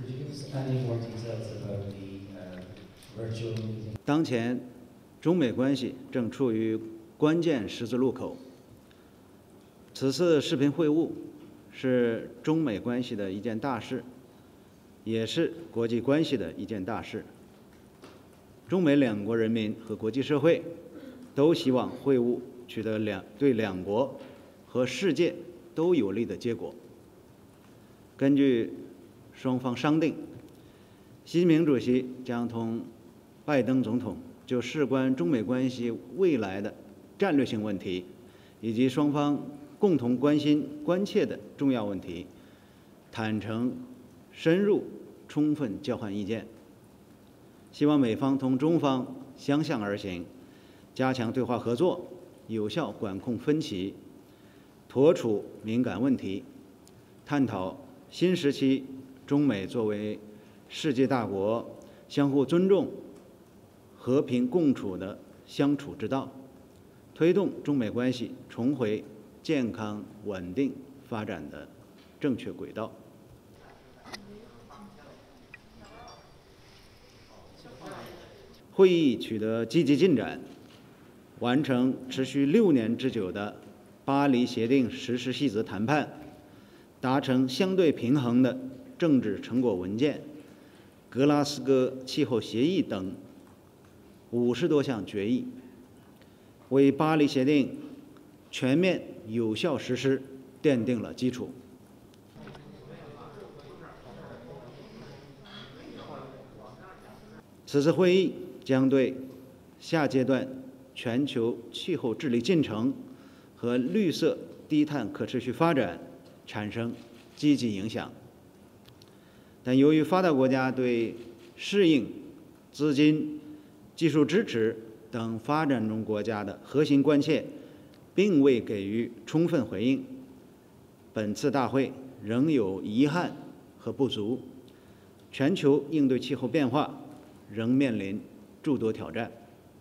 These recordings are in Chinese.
当前，中美关系正处于关键十字路口。此次视频会晤是中美关系的一件大事，也是国际关系的一件大事。中美两国人民和国际社会都希望会晤取得对两国和世界都有利的结果。根据双方商定，习近平主席将同拜登总统就事关中美关系未来的战略性问题，以及双方共同关心关切的重要问题，坦诚、深入、充分交换意见。希望美方同中方相向而行，加强对话合作，有效管控分歧，妥处敏感问题，探讨新时期中美作为世界大国相互尊重、和平共处的相处之道，推动中美关系重回健康稳定发展的正确轨道。会议取得积极进展，完成持续6年之久的巴黎协定实施细则谈判，达成相对平衡的政治成果文件、格拉斯哥气候协议等50多项决议，为巴黎协定全面有效实施奠定了基础。此次会议将对下阶段全球气候治理进程和绿色低碳可持续发展产生积极影响。但由于发达国家对适应、资金、技术支持等发展中国家的核心关切并未给予充分回应，本次大会仍有遗憾和不足，全球应对气候变化仍面临诸多挑战。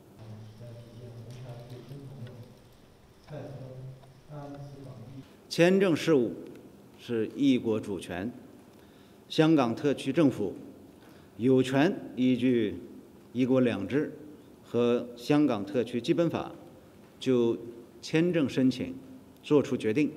签证事务是一国主权，香港特区政府有权依据一国两制和香港特区基本法就签证申请作出决定。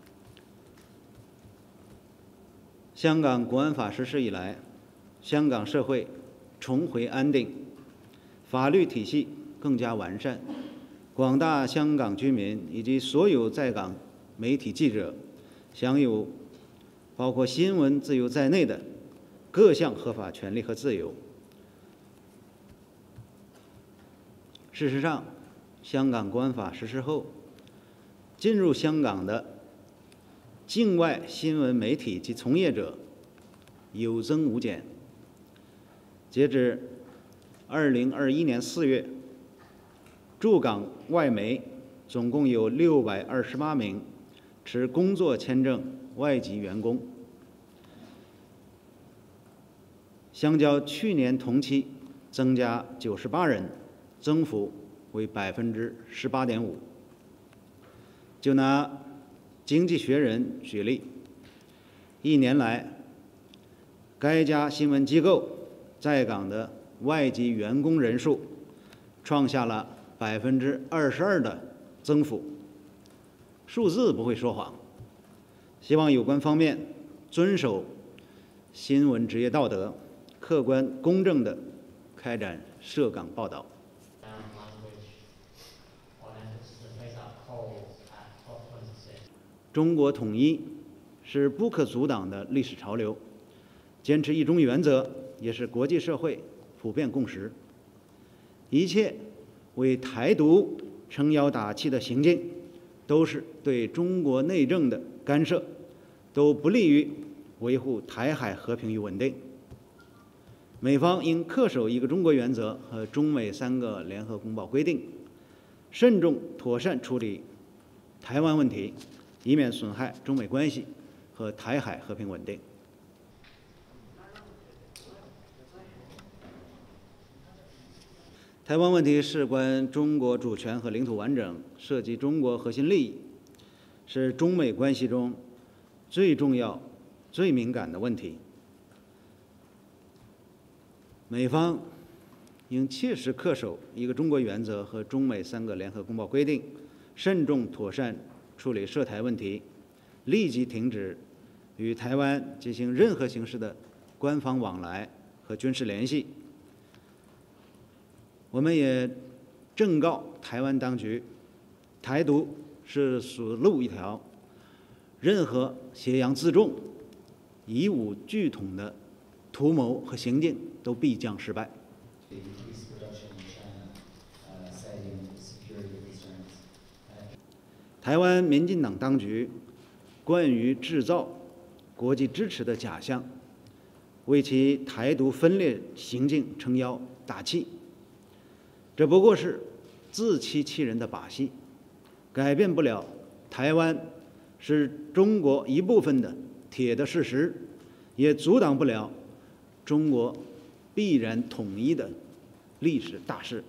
香港国安法实施以来，香港社会重回安定，法律体系更加完善，广大香港居民以及所有在港媒体记者享有包括新闻自由在内的各项合法权利和自由。事实上，香港国安法实施后，进入香港的境外新闻媒体及从业者有增无减。截至2021年4月，驻港外媒总共有628名持工作签证外籍员工，相较去年同期增加98人，增幅为18.5%。就拿《经济学人》举例，1年来，该家新闻机构在港的外籍员工人数创下了22%的增幅。数字不会说谎，希望有关方面遵守新闻职业道德，客观公正地开展涉港报道。中国统一是不可阻挡的历史潮流，坚持一中原则也是国际社会普遍共识。一切为台独撑腰打气的行径，都是对中国内政的干涉，都不利于维护台海和平与稳定。美方应恪守一个中国原则和中美3个联合公报规定，慎重妥善处理台湾问题，以免损害中美关系和台海和平稳定。台湾问题事关中国主权和领土完整，涉及中国核心利益，是中美关系中最重要、最敏感的问题。 美方应切实恪守一个中国原则和中美3个联合公报规定，慎重妥善处理涉台问题，立即停止与台湾进行任何形式的官方往来和军事联系。我们也正告台湾当局，台独是死路一条，任何挟洋自重、以武拒统的图谋和行径都必将失败。台湾民进党当局惯于制造国际支持的假象，为其台独分裂行径撑腰打气，这不过是自欺欺人的把戏，改变不了台湾是中国一部分的铁的事实，也阻挡不了中国必然统一的历史大势。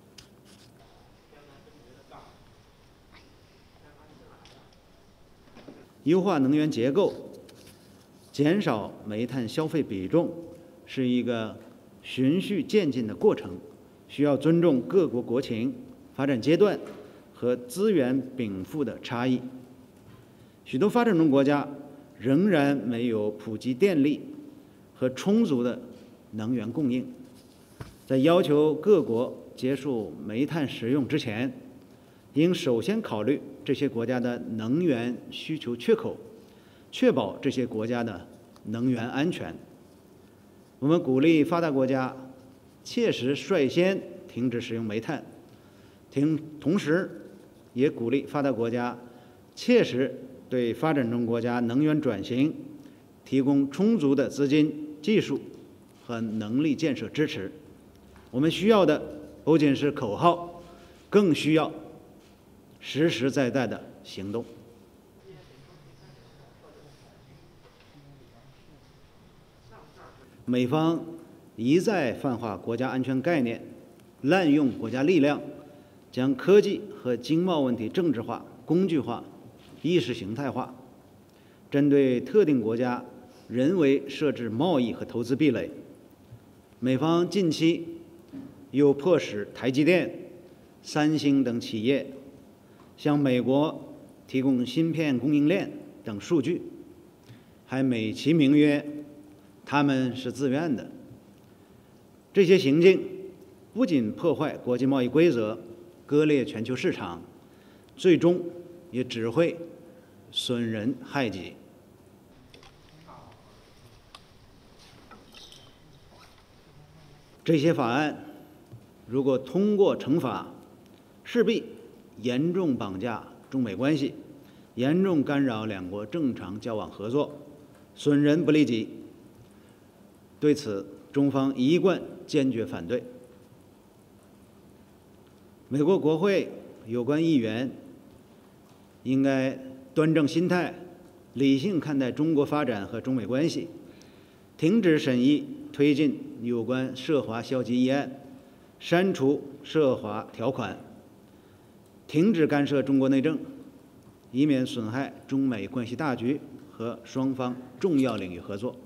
优化能源结构，减少煤炭消费比重，是一个循序渐进的过程，需要尊重各国国情、发展阶段和资源禀赋的差异。许多发展中国家仍然没有普及电力和充足的能源供应，在要求各国结束煤炭使用之前，应首先考虑这些国家的能源需求缺口，确保这些国家的能源安全。我们鼓励发达国家切实率先停止使用煤炭，同时也鼓励发达国家切实对发展中国家能源转型提供充足的资金、技术和能力建设支持。我们需要的不仅是口号，更需要实实在在的行动。美方一再泛化国家安全概念，滥用国家力量，将科技和经贸问题政治化、工具化、意识形态化，针对特定国家人为设置贸易和投资壁垒。美方近期又迫使台积电、三星等企业向美国提供芯片供应链等数据，还美其名曰他们是自愿的。这些行径不仅破坏国际贸易规则，割裂全球市场，最终也只会损人害己。这些法案如果通过成法，势必严重绑架中美关系，严重干扰两国正常交往合作，损人不利己。对此，中方一贯坚决反对。美国国会有关议员应该端正心态，理性看待中国发展和中美关系，停止审议推进有关涉华消极议案，删除涉华条款，停止干涉中国内政，以免损害中美关系大局和双方重要领域合作。